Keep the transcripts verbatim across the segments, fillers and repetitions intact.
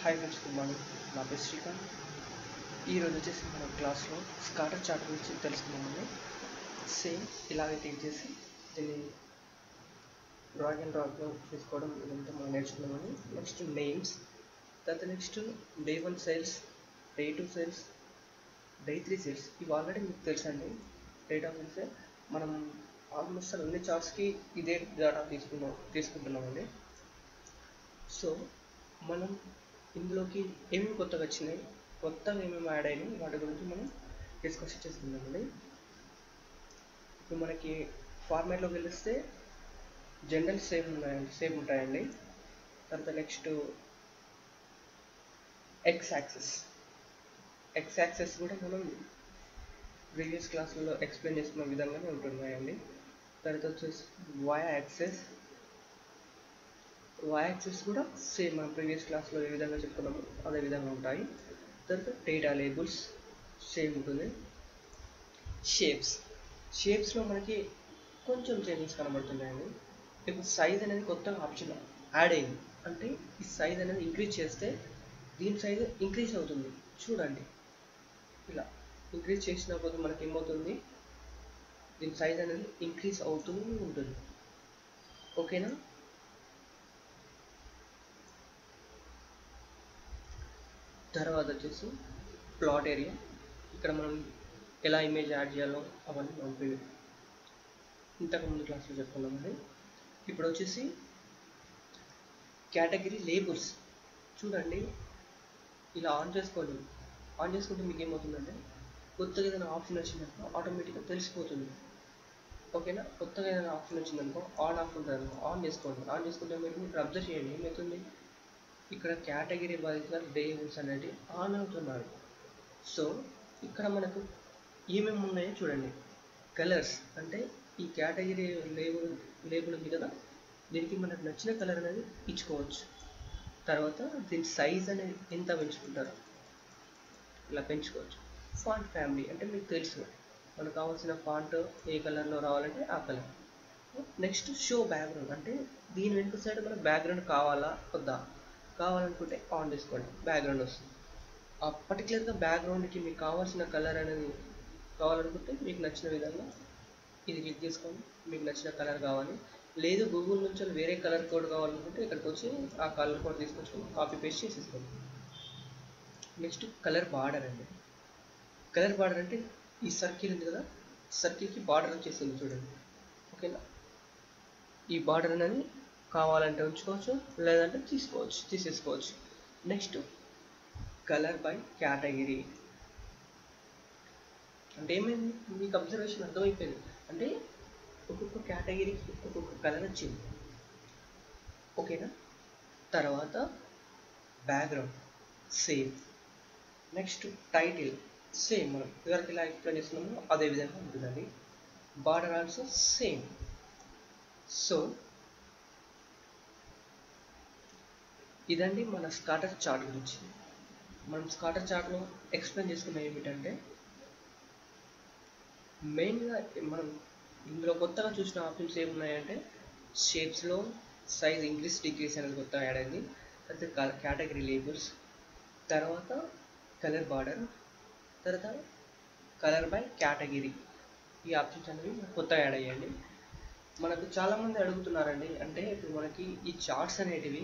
Hi friends, good morning. నా పేరు శ్రీకాంత్. ఈరోజు వచ్చేసి మన క్లాస్లో స్కాటర్ చార్ట్ గురించి తెలుసుకున్నామండి. సేమ్ ఇలాగే టీచ్ చేసి దీన్ని డ్రాయింగ్ అండ్ డ్రాయింగ్లో చేసుకోవడం ఇదంతా మనం నేర్చుకున్నామండి. నెక్స్ట్ నేమ్స్, తర్వాత next day one sales, day two sales, day three sales. ఇవి ఆల్రెడీ మీకు తెలుసండి. డేటా మీన్స్ మనం ఆల్మోస్ట్ అన్ని చార్ట్స్కి ఇదే డేటా తీసుకున్నాం తీసుకుంటున్నామండి. సో మనం ఇందులోకి ఏమేమి కొత్తగా వచ్చినాయి, కొత్తగా ఏమేమి యాడ్ అయినాయి, వాటి గురించి మనం డిస్కస్ చేసుకుందామండి. ఇప్పుడు మనకి ఫార్మాట్లోకి వెళ్ళిస్తే జనరల్ సేమ్ ఉన్నాయండి సేమ్ ఉంటాయండి. తర్వాత next x axis x axis కూడా మనం ప్రీవియస్ క్లాసుల్లో ఎక్స్ప్లెయిన్ చేసుకున్న విధంగానే ఉంటున్నాయండి. తర్వాత వచ్చేసి వై యాక్సెస్ వై యాక్సెస్ కూడా సేమ్ మనం ప్రీవియస్ క్లాస్లో ఏ విధంగా చెప్పుకున్నామో అదే విధంగా ఉంటాయి. తర్వాత డేటా లేబుల్స్ సేమ్ ఉంటుంది. షేప్స్ షేప్స్లో మనకి కొంచెం చేంజెస్ కనబడుతున్నాయండి. ఇప్పుడు సైజ్ అనేది కొత్తగా ఆప్షన్ యాడ్ అయింది. అంటే ఈ సైజ్ అనేది ఇంక్రీజ్ చేస్తే దీని సైజ్ ఇంక్రీజ్ అవుతుంది. చూడండి, ఇలా ఇంక్రీజ్ చేసినప్పుడు మనకి ఏమవుతుంది, దీని సైజ్ అనేది ఇంక్రీజ్ అవుతూ ఉంటుంది. ఓకేనా? తర్వాత వచ్చేసి ప్లాట్ ఏరియా. ఇక్కడ మనం ఎలా ఇమేజ్ యాడ్ చేయాలో అవన్నీ మనం ఇంతకుముందు క్లాస్లో చెప్పుకున్నామండి. ఇప్పుడు వచ్చేసి కేటగిరీ లేబుల్స్. చూడండి, ఇలా ఆన్ చేసుకోండి. ఆన్ చేసుకుంటే మీకు ఏమవుతుందంటే కొత్తగా ఏదైనా ఆప్షన్ వచ్చిందనుకో ఆటోమేటిక్గా తెలిసిపోతుంది. ఓకేనా? కొత్తగా ఏదైనా ఆప్షన్ వచ్చిందనుకో ఆన్ ఆఫ్ ఉంటుంది అనుకో ఆన్ చేసుకోండి. ఆన్ చేసుకుంటే మీరు ఇక్కడ అబ్జర్వ్ చేయండి ఏమవుతుంది, ఇక్కడ కేటగిరీ వైజ్గా లేబుల్స్ అనేది ఆన్ అవుతున్నారు. సో ఇక్కడ మనకు ఏమేమి ఉన్నాయో చూడండి. కలర్స్ అంటే ఈ కేటగిరీ లేబుల్ లేబుల్ ఉంది కదా, దీనికి మనకు నచ్చిన కలర్ అనేది ఇచ్చుకోవచ్చు. తర్వాత దీని సైజ్ అనేది ఎంత పెంచుకుంటారు, ఇలా పెంచుకోవచ్చు. ఫాంట్ ఫ్యామిలీ అంటే మీకు తెలుసు, మనకు కావాల్సిన ఫాంట్ ఏ కలర్లో రావాలంటే ఆ కలర్. నెక్స్ట్ షో బ్యాక్గ్రౌండ్ అంటే దీని వెనుక సైడ్ మనకు బ్యాక్గ్రౌండ్ కావాలా వద్దా, కావాలనుకుంటే ఆన్ చేసుకోండి, బ్యాక్గ్రౌండ్ వస్తుంది. ఆ పర్టికులర్గా బ్యాక్గ్రౌండ్కి మీకు కావాల్సిన కలర్ అనేది కావాలనుకుంటే మీకు నచ్చిన విధంగా ఇది క్లిక్ చేసుకోండి. మీకు నచ్చిన కలర్ కావాలి, లేదు గూగుల్ నుంచి వేరే కలర్ కోడ్ కావాలనుకుంటే ఇక్కడికి వచ్చి ఆ కలర్ కోడ్ తీసుకొచ్చుకొని కాపీ పేస్ట్ చేసేసుకోండి. నెక్స్ట్ కలర్ బార్డర్ అండి. కలర్ బార్డర్ అంటే ఈ సర్కిల్ ఉంది కదా, సర్కిల్కి బార్డర్ వచ్చేసింది చూడండి. ఓకేనా? ఈ బార్డర్ అనేది కావాలంటే ఉంచుకోవచ్చు, లేదంటే తీసుకోవచ్చు తీసేసుకోవచ్చు. నెక్స్ట్ కలర్ బై కేటగిరీ అంటే ఏమైంది, మీకు అబ్జర్వేషన్ అర్థమైపోయింది. అంటే ఒక్కొక్క కేటగిరీకి ఒక్కొక్క కలర్ వచ్చింది. ఓకేనా? తర్వాత background same. Next title same, మనం ఎవరికి ఇలా ఎక్స్ప్లెయిన్ చేస్తున్నామో అదే విధంగా ఉంటుందండి. Border also same. సో ఇదండి మన స్కాటర్ చార్ట్ గురించి. మనం స్కాటర్ చార్ట్లో ఎక్స్ప్లెయిన్ చేసుకున్న ఏమిటంటే మెయిన్గా మనం ఇందులో కొత్తగా చూసిన ఆప్షన్స్ ఏమున్నాయంటే షేప్స్లో సైజ్ ఇంక్రీజ్ డిక్రీజ్ అనేది కొత్తగా యాడ్ అయింది. తర్వాత కేటగిరీ లేబుల్స్, తర్వాత కలర్ బార్డర్, తర్వాత కలర్ బై కేటగిరీ. ఈ ఆప్షన్స్ అనేవి కొత్తగా యాడ్ అయ్యాయండి. మనకు చాలామంది అడుగుతున్నారండి, అంటే ఇప్పుడు మనకి ఈ చార్ట్స్ అనేటివి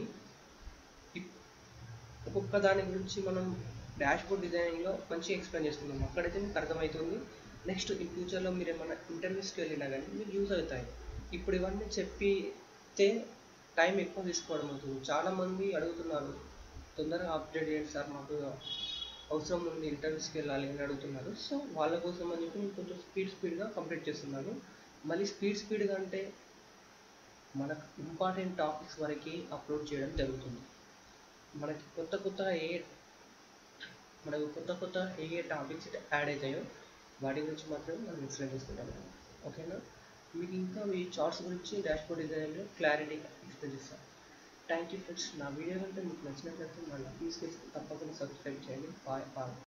ఒక్కొక్క దాని గురించి మనం డాష్ బోర్డ్ డిజైనింగ్లో మంచిగా ఎక్స్ప్లెయిన్ చేసుకున్నాం, అక్కడైతే మీకు అర్థమవుతుంది. నెక్స్ట్ ఈ ఫ్యూచర్లో మీరు ఏమైనా ఇంటర్వ్యూస్కి వెళ్ళినా కానీ మీకు యూజ్ అవుతాయి. ఇప్పుడు ఇవన్నీ చెప్పితే టైం ఎక్కువ తీసుకోవడం అవుతుంది. చాలామంది అడుగుతున్నారు, తొందరగా అప్డేట్ చేయండి సార్, మాకు అవసరం ఉంది ఇంటర్వ్యూస్కి వెళ్ళాలి అని అడుగుతున్నారు. సో వాళ్ళ కోసం అని చెప్పి నేను కొంచెం స్పీడ్ స్పీడ్గా కంప్లీట్ చేస్తున్నాను. మళ్ళీ స్పీడ్ స్పీడ్గా అంటే మనకు ఇంపార్టెంట్ టాపిక్స్ వరకు అప్లోడ్ చేయడం జరుగుతుంది. మనకి కొత్త కొత్తగా ఏ మనకు కొత్త కొత్త ఏ ఏ టాపిక్స్ యాడ్ అవుతాయో వాటి గురించి మాత్రమే మనం ఎక్స్ప్లెయిన్ చేసుకుంటాము. ఓకేనా? మీకు ఇంకా ఈ చార్ట్స్ గురించి డాష్బోర్డ్ డిజైన్లో క్లారిటీగా ఎక్స్ప్లెయిన్ చేస్తాను. Thank you friends. నా వీడియో కంటే మీకు నచ్చినట్లయితే మళ్ళీ ప్లీజ్ తప్పకుండా సబ్స్క్రైబ్ చేయండి. Bye bye.